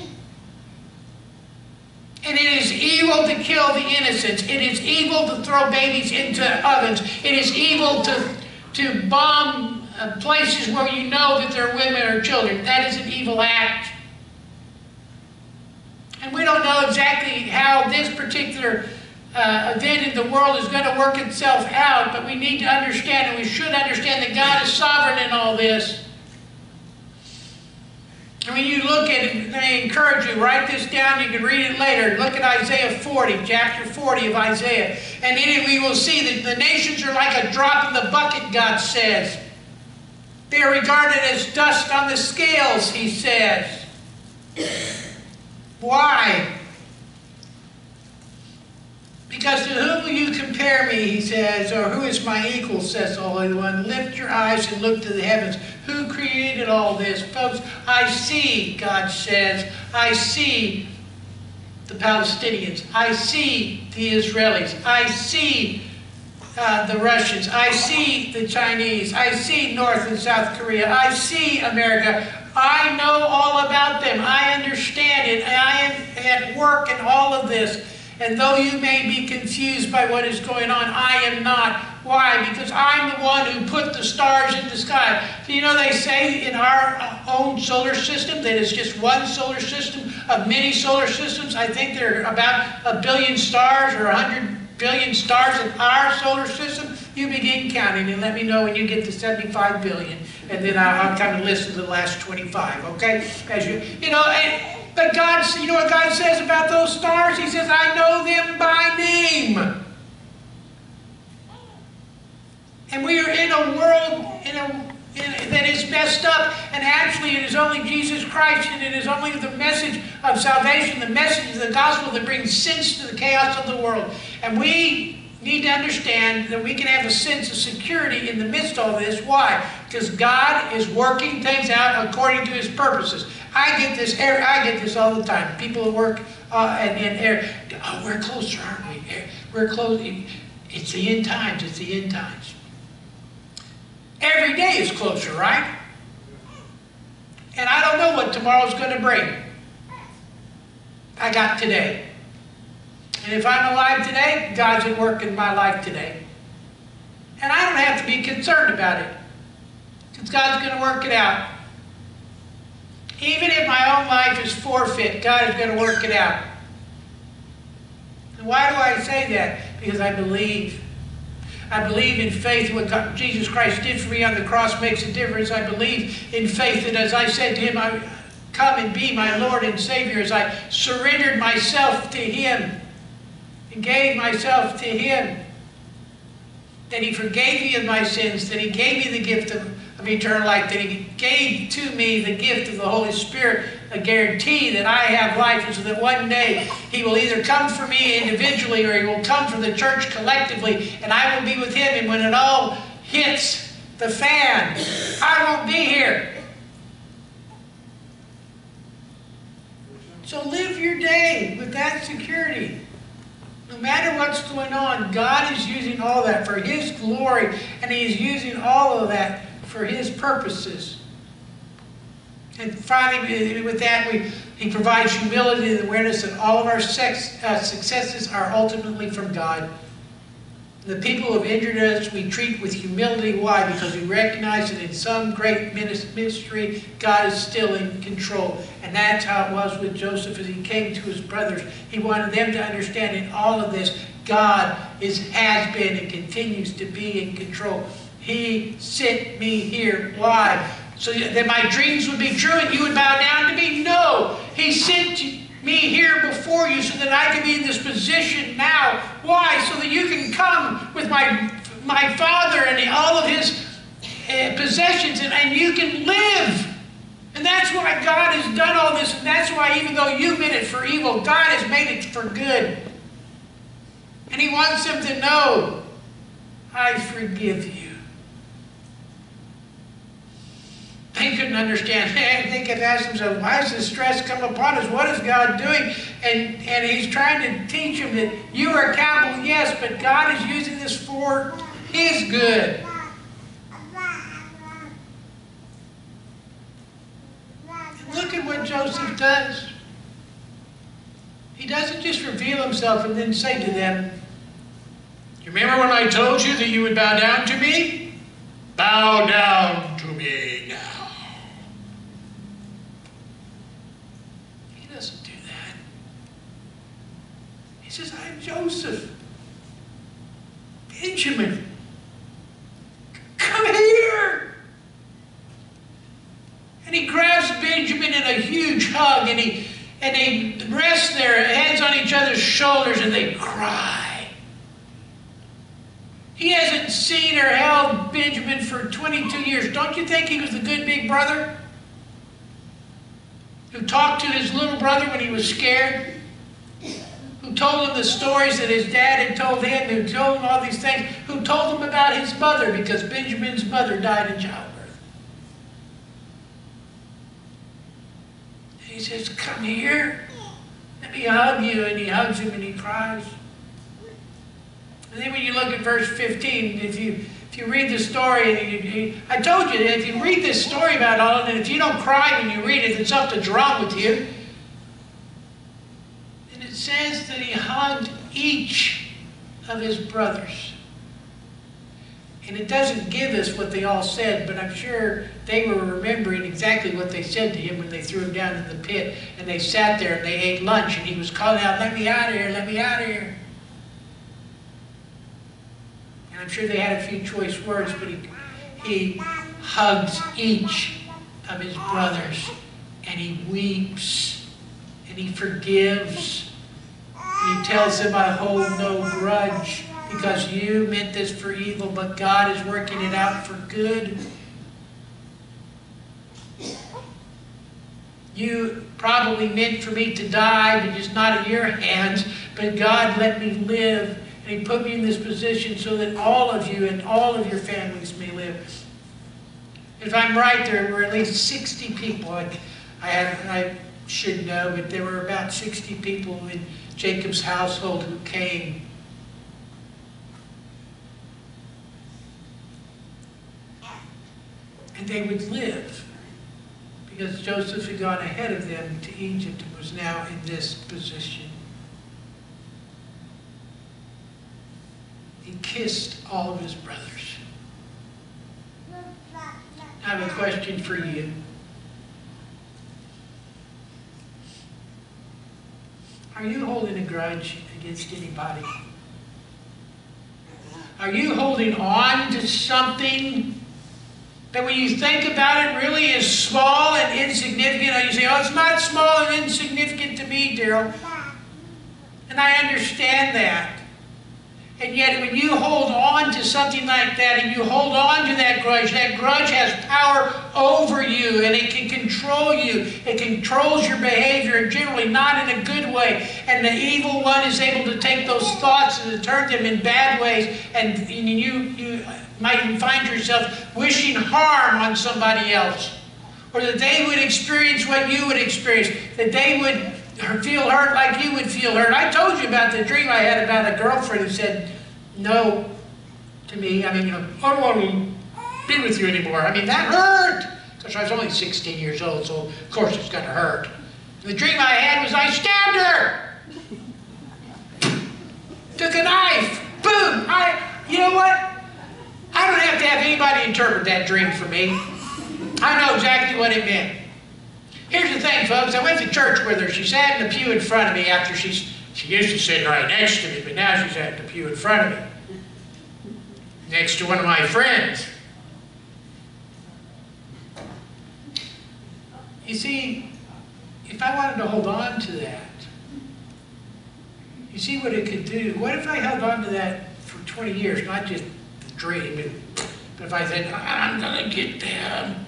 And it is evil to kill the innocents. It is evil to throw babies into ovens. It is evil to bomb places where you know that there are women or children. That is an evil act. And we don't know exactly how this particular event in the world is going to work itself out, but we need to understand, and we should understand, that God is sovereign in all this. And when you look at it, I encourage you, write this down, you can read it later. Look at Isaiah 40, chapter 40 of Isaiah. And in it we will see that the nations are like a drop in the bucket, God says. They are regarded as dust on the scales, he says. Why? Because to whom will you compare me, he says, or who is my equal, says the Holy One. Lift your eyes and look to the heavens. Who created all this? Folks, I see, God says, I see the Palestinians. I see the Israelis. I see the Russians. I see the Chinese. I see North and South Korea. I see America. I know all about them. I understand it. I am at work in all of this. And though you may be confused by what is going on, I am not. Why? Because I'm the one who put the stars in the sky. So, you know, they say in our own solar system that it's just one solar system of many solar systems. I think there are about 1 billion stars or 100 billion stars in our solar system. You begin counting and let me know when you get to 75 billion. And then I'll kind of listen to the last 25, okay? As you know, but God, you know what God says about those stars? He says, I know them by name. And we are in a world that is messed up, and actually it is only Jesus Christ, and it is only the message of salvation, the message of the gospel that brings sense to the chaos of the world. And we need to understand that we can have a sense of security in the midst of all this. Why? Because God is working things out according to his purposes. I get this all the time. People at work oh, we're closer, aren't we? We're close. It's the end times. It's the end times. Every day is closer, right? And I don't know what tomorrow's going to bring. I got today. And if I'm alive today, God's at work in my life today. And I don't have to be concerned about it. Because God's going to work it out. Even if my own life is forfeit, God is going to work it out. And why do I say that? Because I believe. I believe in faith what Jesus Christ did for me on the cross makes a difference. I believe in faith that as I said to him, I come and be my Lord and Savior, as I surrendered myself to him and gave myself to him, that he forgave me of my sins, that he gave me the gift of eternal life, that he gave to me the gift of the Holy Spirit, a guarantee that I have life, and so that one day he will either come for me individually or he will come for the church collectively, and I will be with him. And when it all hits the fan, I won't be here. So live your day with that security. No matter what's going on, God is using all that for his glory, and he is using all of that for his purposes. And finally, with that, he provides humility and awareness that all of our successes are ultimately from God. The people who have injured us, we treat with humility. Why? Because we recognize that in some great mystery, God is still in control. And that's how it was with Joseph as he came to his brothers. He wanted them to understand in all of this, God has been and continues to be in control. He sent me here. Why? So that my dreams would be true and you would bow down to me? No. He sent me here before you so that I can be in this position now. Why? So that you can come with my Father and all of his possessions and you can live. And that's why God has done all this. And that's why even though you meant it for evil, God has made it for good. And he wants them to know, I forgive you. couldn't understand. They kept asking themselves, why does this stress come upon us? What is God doing? And he's trying to teach them that you are accountable, yes, but God is using this for His good. And look at what Joseph does. He doesn't just reveal himself and then say to them, you remember when I told you that you would bow down to me? Bow down to me now. He doesn't do that. He says, I'm Joseph. Benjamin. Come here. And he grabs Benjamin in a huge hug, and they rest their heads on each other's shoulders and they cry. He hasn't seen or held Benjamin for 22 years. Don't you think he was the good big brother who talked to his little brother when he was scared? Who told him the stories that his dad had told him, who told him all these things, who told him about his mother because Benjamin's mother died in childbirth. And he says, come here, let me hug you. And he hugs him and he cries. And then when you look at verse 15, if you read the story, I told you that if you read this story about all, and if you don't cry when you read it, then something's wrong with you. And it says that he hugged each of his brothers. And it doesn't give us what they all said, but I'm sure they were remembering exactly what they said to him when they threw him down in the pit. And they sat there and they ate lunch, and he was calling out, let me out of here, let me out of here. I'm sure they had a few choice words, but he hugs each of his brothers, and he weeps, and he forgives, and he tells them, I hold no grudge, because you meant this for evil, but God is working it out for good. You probably meant for me to die, but just not at your hands, but God let me live. And He put me in this position so that all of you and all of your families may live. If I'm right, there were at least 60 people. I should know, but there were about 60 people in Jacob's household who came. And they would live because Joseph had gone ahead of them to Egypt and was now in this position. He kissed all of his brothers. I have a question for you. Are you holding a grudge against anybody? Are you holding on to something that when you think about it really is small and insignificant? Or you say, oh, it's not small and insignificant to me, Darrel. And I understand that. And yet when you hold on to something like that and you hold on to that grudge has power over you and it can control you. It controls your behavior, and generally not in a good way. And the evil one is able to take those thoughts and to turn them in bad ways. And you might even find yourself wishing harm on somebody else. Or that they would experience what you would experience. That they would feel hurt like you would feel hurt. I told you about the dream I had about a girlfriend who said no to me. I mean, I don't want to be with you anymore. I mean, that hurt. Because I was only 16 years old, so of course it's going to hurt. The dream I had was I stabbed her. Took a knife. Boom. You know what? I don't have to have anybody interpret that dream for me. I know exactly what it meant. Here's the thing, folks. I went to church with her. She sat in the pew in front of me after she used to sit right next to me, but now she's at the pew in front of me. Next to one of my friends. You see, if I wanted to hold on to that, you see what it could do. What if I held on to that for 20 years, not just the dream, but if I said, I'm going to get them.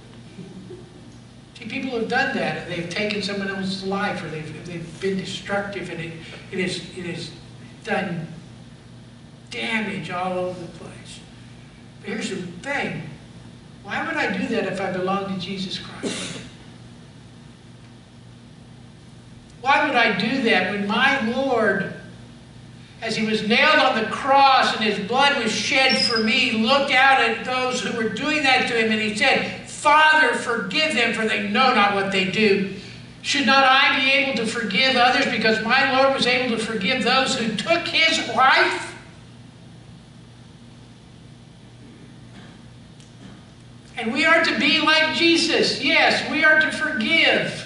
See, people have done that, and they've taken someone else's life, or they've been destructive, and it has done damage all over the place. But here's the thing. Why would I do that if I belong to Jesus Christ? Why would I do that when my Lord, as he was nailed on the cross and his blood was shed for me, looked out at those who were doing that to him and he said, Father, forgive them, for they know not what they do. Should not I be able to forgive others because my Lord was able to forgive those who took his life? And we are to be like Jesus. Yes, we are to forgive.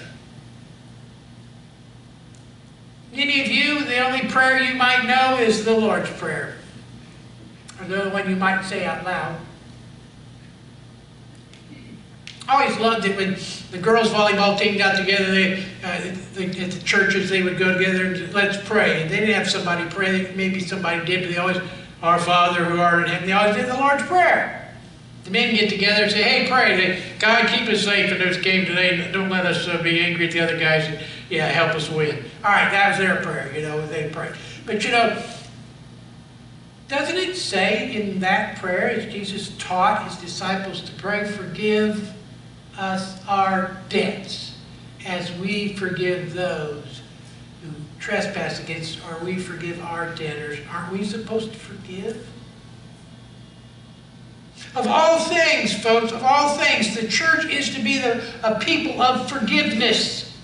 Many of you, the only prayer you might know is the Lord's Prayer. Or the one you might say out loud. I always loved it when the girls' volleyball team got together. At the churches, they would go together and let's pray. And they didn't have somebody pray. Maybe somebody did, but they always, Our Father who art in heaven. They always did the Lord's Prayer. The men get together and say, hey, pray. God, keep us safe in this game today. Don't let us be angry at the other guys. And, yeah, help us win. All right, that was their prayer, they pray. But, doesn't it say in that prayer, as Jesus taught his disciples to pray, forgive us our debts as we forgive those who trespass against, or we forgive our debtors? Aren't we supposed to forgive? Of all things, folks, of all things, the church is to be a people of forgiveness.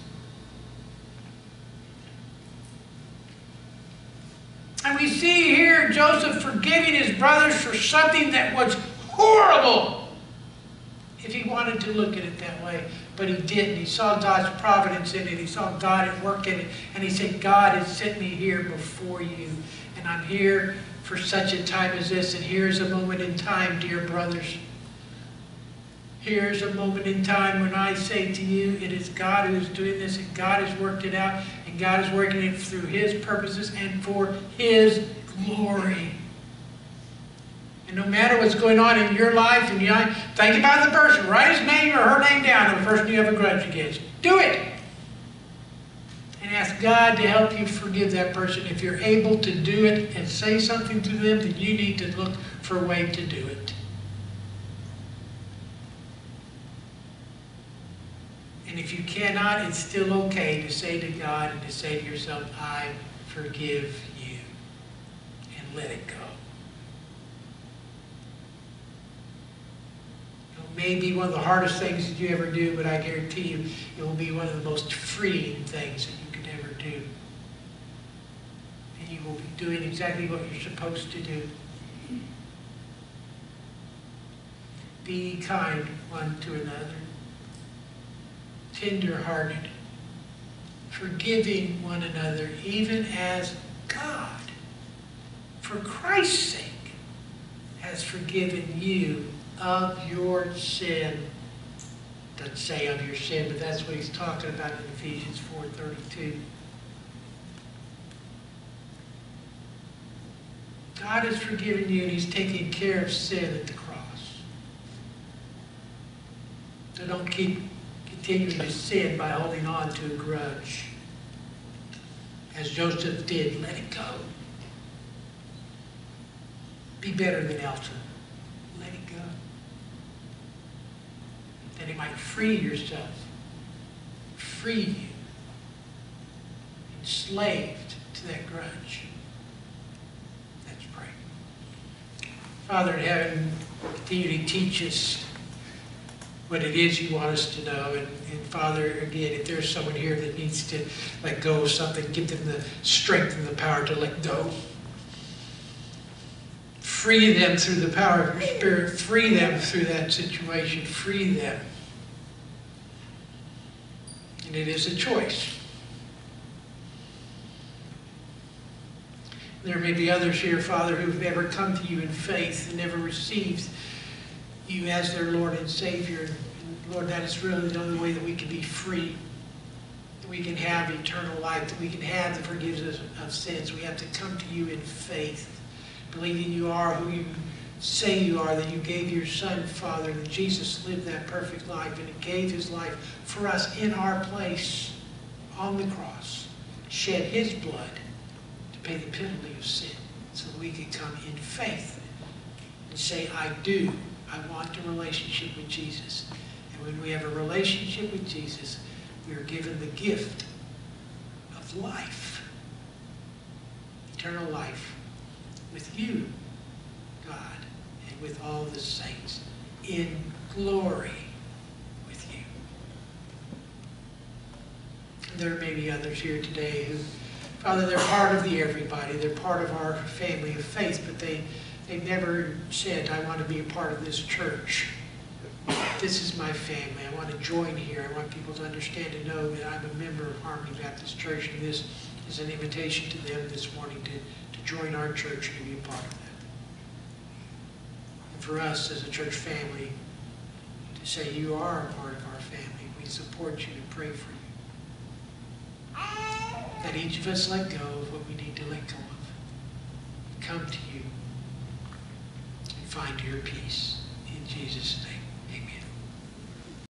And we see here Joseph forgiving his brothers for something that was horrible, if he wanted to look at it that way. But he didn't. He saw God's providence in it. He saw God at work in it. And he said, God has sent me here before you. And I'm here for such a time as this. And here's a moment in time, dear brothers. Here's a moment in time when I say to you, it is God who is doing this, and God has worked it out, and God is working it through his purposes and for his glory. And no matter what's going on in your life, and you think about the person, write his name or her name down, or the person you have a grudge against. Do it. And ask God to help you forgive that person. If you're able to do it and say something to them, then you need to look for a way to do it. And if you cannot, it's still okay to say to God and to say to yourself, I forgive you, and let it go. It may be one of the hardest things that you ever do, but I guarantee you it will be one of the most freeing things that you could ever do. And you will be doing exactly what you're supposed to do. Be kind one to another, tender-hearted, forgiving one another, even as God, for Christ's sake, has forgiven you of your sin. Doesn't say of your sin, but that's what he's talking about in Ephesians 4:32. God has forgiven you, and he's taking care of sin at the cross. So don't continue to sin by holding on to a grudge. As Joseph did, let it go. Be better than Elton. Let it go. That it might free yourself, free you, enslaved to that grudge. Let's pray. Father in heaven, continue to teach us what it is you want us to know. And Father, again, if there's someone here that needs to let go of something, give them the strength and the power to let go. Free them through the power of your Spirit. Free them through that situation. Free them. And it is a choice. There may be others here, Father, who've never come to you in faith and never received you as their Lord and Savior. And Lord, that is really the only way that we can be free, that we can have eternal life, that we can have the forgiveness of sins. We have to come to you in faith, believing you are who you say you are, that you gave your Son, Father, that Jesus lived that perfect life, and he gave his life for us in our place on the cross, shed his blood to pay the penalty of sin, so that we could come in faith and say, I do. I want a relationship with Jesus. And when we have a relationship with Jesus, we are given the gift of life, eternal life, with you, God, and with all the saints, in glory with you. There may be others here today who, Father, they're part of the everybody. They're part of our family of faith, but they've never said, I want to be a part of this church. This is my family. I want to join here. I want people to understand and know that I'm a member of Harmony Baptist Church, and this is an invitation to them this morning to join our church and to be a part of that. And for us as a church family, to say you are a part of our family. We support you and pray for you. That each of us let go of what we need to let go of. Come to you and find your peace. In Jesus' name.